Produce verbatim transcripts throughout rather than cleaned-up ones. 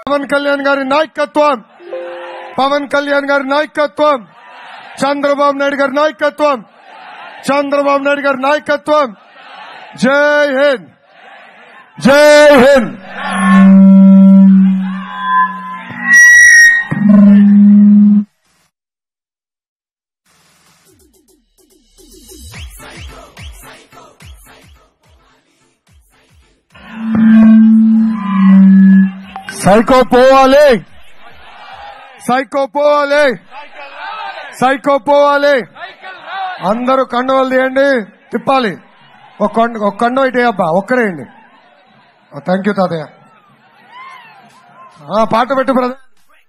పవన్ కళ్యాణ్ గారి నాయకత్వం పవన్ కళ్యాణ్ గారి నాయకత్వం చంద్రబాబు నాయుడు గారి నాయకత్వం చంద్రబాబు నాయుడు గారి నాయకత్వం జై హింద్ జై హింద్. సైకో పోవాలి సైకో పోవాలి సైకో పోవాలి. అందరూ కండువలు తీయండి, తిప్పాలి. ఒక కండు ఒక కండు ఇటే అబ్బా ఒక్కడేయండి. థ్యాంక్ యూ తాతయ్య. పాట పెట్టు బ్రదర్.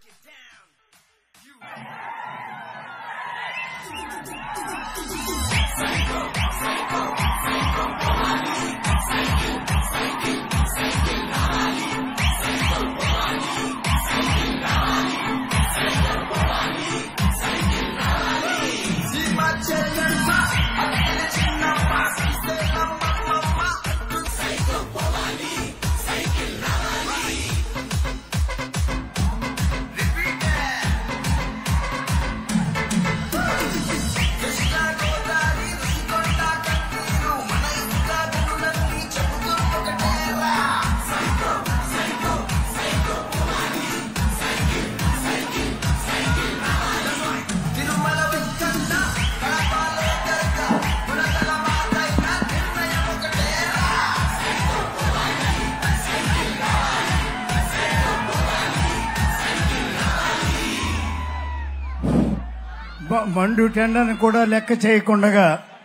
మండు టెండను కూడా లెక్క చేయకుండా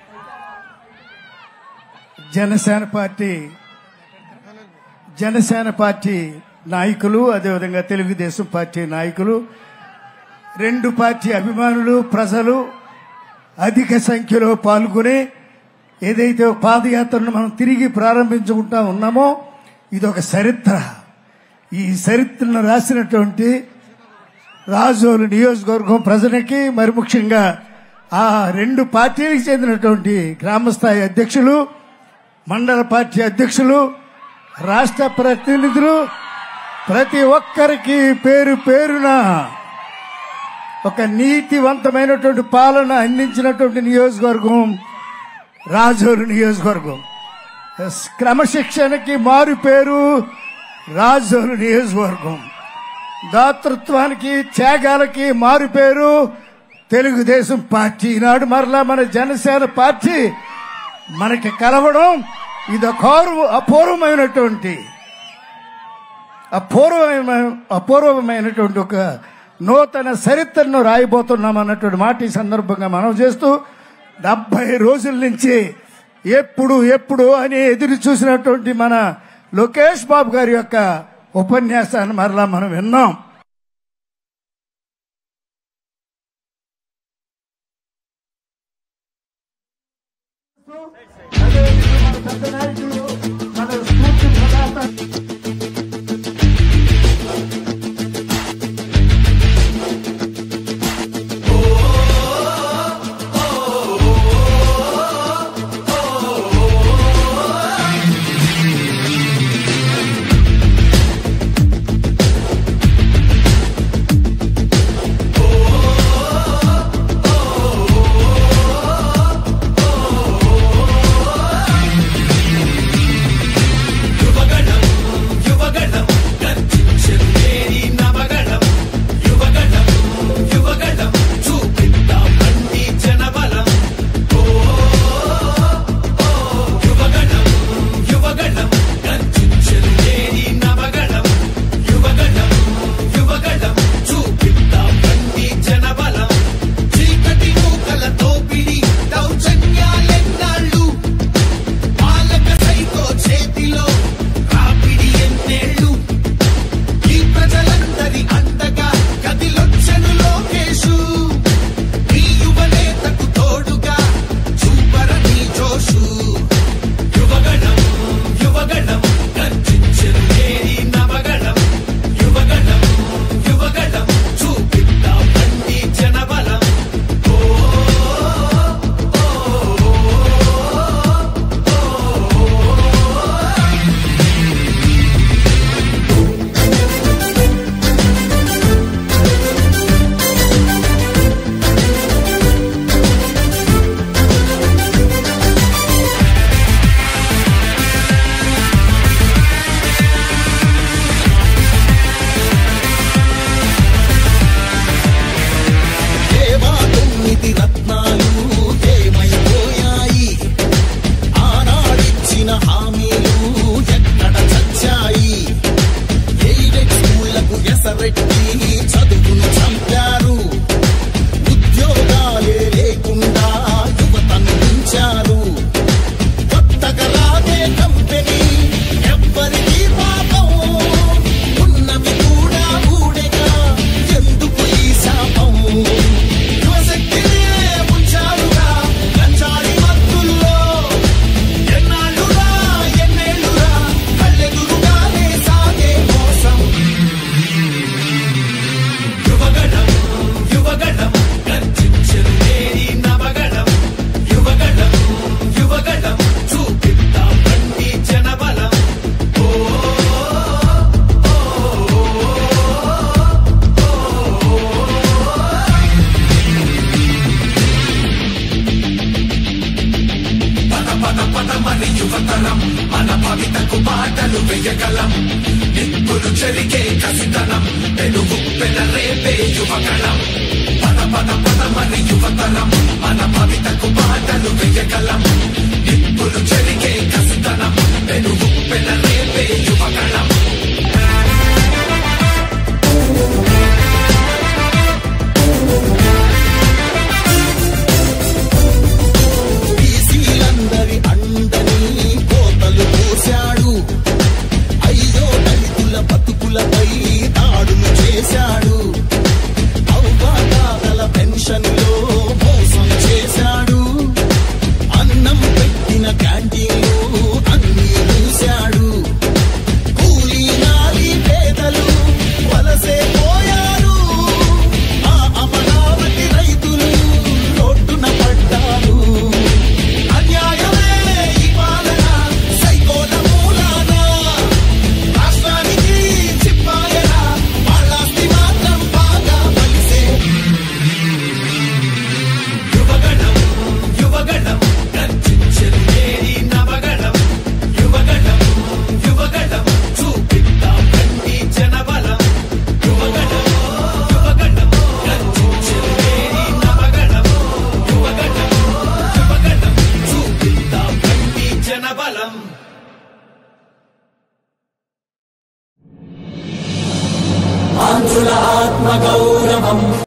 జనసేన పార్టీ జనసేన పార్టీ నాయకులు, అదేవిధంగా తెలుగుదేశం పార్టీ నాయకులు, రెండు పార్టీ అభిమానులు, ప్రజలు అధిక సంఖ్యలో పాల్గొని ఏదైతే పాదయాత్రను మనం తిరిగి ప్రారంభించుకుంటా ఉన్నామో ఇదొక చరిత్ర. ఈ చరిత్రను రాసినటువంటి రాజోలు నియోజకవర్గం ప్రజలకి, మరి ముఖ్యంగా ఆ రెండు పార్టీలకు చెందినటువంటి గ్రామస్థాయి అధ్యక్షులు, మండల పార్టీ అధ్యక్షులు, రాష్ట్ర ప్రతినిధులు, ప్రతి ఒక్కరికి పేరు పేరున ఒక నీతివంతమైనటువంటి పాలన అందించినటువంటి నియోజకవర్గం రాజోలు నియోజకవర్గం. క్రమశిక్షణకి మారు పేరు రాజోలు నియోజకవర్గం. దాతృత్వానికి, త్యాగాలకి మారు పేరు తెలుగుదేశం పార్టీ. ఈనాడు మరలా మన జనసేన పార్టీ మనకి కలవడం ఇది అపూర్వమైనటువంటి అపూర్వమైన అపూర్వమైనటువంటి ఒక నూతన చరిత్రను రాయబోతున్నాం అన్నటువంటి మాట ఈ సందర్భంగా మనం చేస్తూ, డెబ్బై రోజుల నుంచి ఎప్పుడు ఎప్పుడు అని ఎదురు చూసినటువంటి మన లోకేష్ బాబు గారి యొక్క ఉపన్యాసాన్ని మరలా మనం విన్నాం. మన భవితకు బాటలు వెయ్యగలం నిప్పులు చెరిగే కసితనం పెనుగు పెన రేపే యువగళం పద పద పద మరి యువతరం మన భవితకు బాటలు వెయ్యగలం నిప్పులు చెరిగే కసితనం పెనుగు పెన రేపే యువగళం బీసీలందరి అండని కోతలు పోశాడు అయ్యో దళితుల బతుకులపై దాడులు చేశాడు అవ్వాతాతల పెన్షన్లో మోసం చేశాడు అన్నం పెట్టిన క్యాంటీన్లో అన్ని చూశాడు కూలీ నాలి పేదలు వలసే పోయారు ఆ అమరావతి రైతులు రోడ్డున పడ్డారు అన్యాయమే ఈ పాలన సైకోల మూలాన రాష్ట్రానికి చిప్పాయన వాళ్ళాస్తి మాత్రం బాగా బలిసే యువగణం యువగణం గర్జించేది నవగణం యువగణం యువగణం చూపిద్దాం రండి జనబలం యువగణం యువగణం గర్జించేది నవగణం యువగణం యువగణం చూపిద్దాం రండి జనబలం ఆంధ్రుల ఆత్మ గౌరవం